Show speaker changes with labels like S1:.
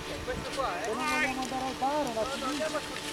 S1: Questo qua,
S2: Se non vogliamo andare al bar, alla
S1: no, no, andiamo a